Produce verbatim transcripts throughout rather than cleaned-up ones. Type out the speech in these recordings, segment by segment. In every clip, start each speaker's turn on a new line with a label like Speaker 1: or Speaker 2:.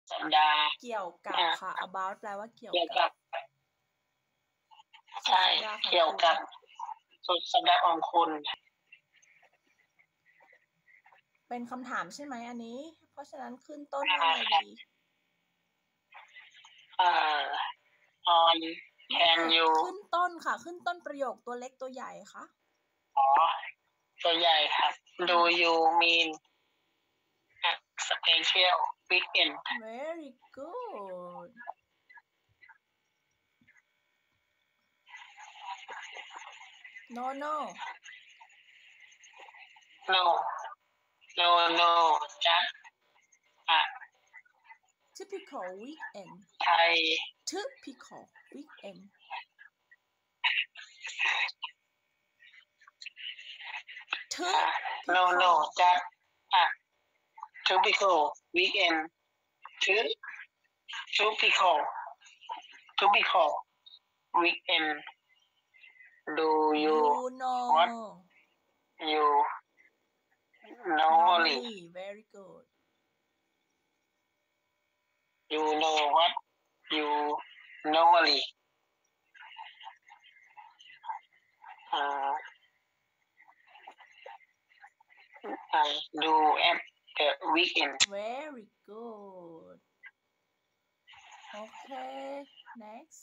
Speaker 1: สัปดาห์
Speaker 2: เกี่ยวกับค่ะ about แปลว่าเกี่ยว
Speaker 1: เกี่ยว
Speaker 2: กั
Speaker 1: กับ บใช่เกี่ยวกับสุดสัปดาห์ของคุณ
Speaker 2: เป็นคำถามใช่ไหมอันนี้เพราะฉะนั้นขึ้นต้นว่าอะไรดี
Speaker 1: เอ่อ on can you
Speaker 2: ขึ้นต้นค่ะขึ้นต้นประโยคตัวเล็กตัวใหญ่ค่ะ
Speaker 1: อ๋อตัวใหญ่ครับ do you mean a special weekend
Speaker 2: very good no no
Speaker 1: no no no just a
Speaker 2: typical weekend
Speaker 1: Thai
Speaker 2: typical weekend
Speaker 1: no no just a typical weekend typical typical weekend do you
Speaker 2: know
Speaker 1: what you normally
Speaker 2: very good
Speaker 1: you know what you normally uh, uh, do at the weekend
Speaker 2: very good okay next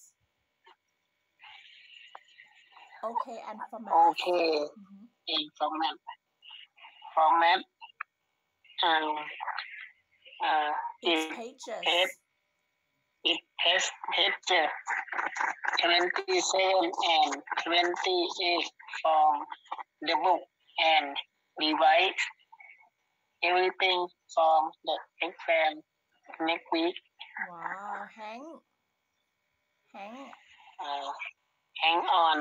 Speaker 2: okay and format
Speaker 1: okay
Speaker 2: mm-hmm.
Speaker 1: and format format um uh
Speaker 2: it's pages
Speaker 1: it it has pages twenty-seven and twenty-eight from the book and revise everything from the exam next week
Speaker 2: wow hang hang
Speaker 1: uh, hang on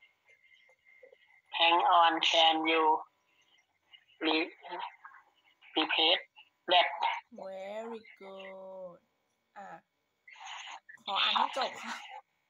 Speaker 1: hang on can you re- repeat that
Speaker 2: very good อ่ะขออ่านให้จบค่ะ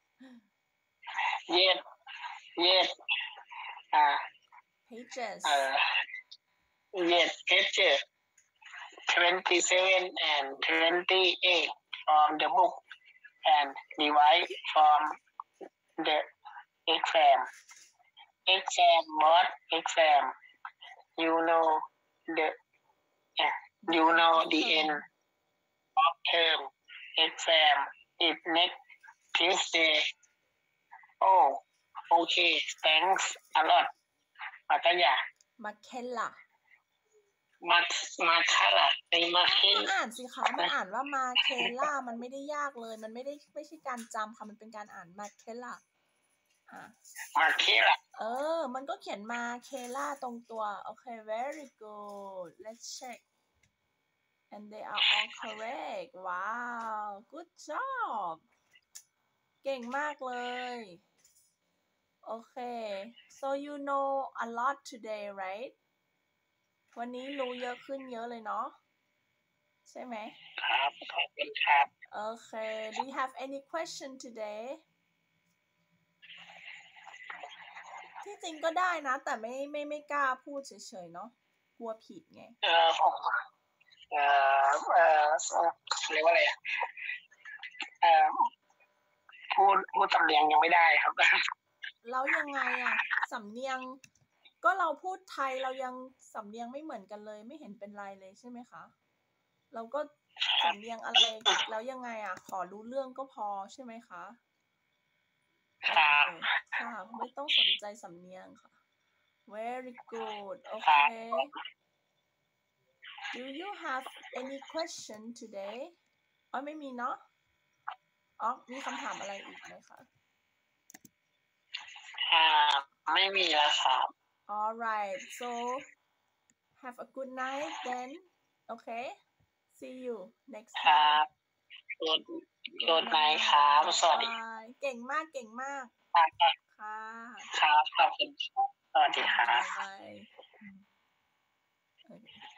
Speaker 1: yes yes uh,
Speaker 2: pages
Speaker 1: uh, yes pages twenty-seven and twenty-eight from the book and revise from the exam exam what exam you know the uh, you know the end of term exam is next Tuesday oh okay thanks a lot มาตยา
Speaker 2: มาเคล่า
Speaker 1: มามาคาล่ะไอ้มาเคล
Speaker 2: อ่านสิคะมันอ่านว่ามาเคล่ามันไม่ได้ยากเลยมันไม่ได้ไม่ใช่การจำค่ะมันเป็นการอ่านมาเคล่า
Speaker 1: มาเคล่ะ
Speaker 2: เออมันก็เขียนมาเคล่าตรงตัวโอเค very good let's check and they are all correct wow good job เก่งมากเลยโอเค so you know a lot today right วันนี้รู้เยอะขึ้นเยอะเลยเนาะใช่ไหม
Speaker 1: ครับขอบคุณครับ
Speaker 2: โอเค do you have any question today ที่จริงก็ได้นะแต่ไม่ไม่ไม่กล้าพูดเฉยๆเนาะกลัวผิดไง
Speaker 1: เออผมเออเออเรียกว่าอะไรอ่ะเออพูดพูดสำเนียงยังไม่ได้ครับ
Speaker 2: แล้วยังไงอ่ะสำเนียงก็เราพูดไทยเรายังสำเนียงไม่เหมือนกันเลยไม่เห็นเป็นไรเลยใช่ไหมคะเราก็สำเนียงอะไรแล้วยังไงอ่ะขอรู้เรื่องก็พอใช่ไหมคะ
Speaker 1: ครับ
Speaker 2: ค่ะไม่ต้องสนใจสำเนียงค่ะ very good okay do you have any question today อ๋อไม่มีเนาะอ๋อมีคำถามอะไรอีกไหมคะ
Speaker 1: อ่าไม่มีแล้วครับ
Speaker 2: alright so have a good night then okay see you next time
Speaker 1: ครับ good good night ครับสวัสดี
Speaker 2: เก่งมากเก่งมากค่ะ
Speaker 1: ครับขอบคุณสวัสดีครับ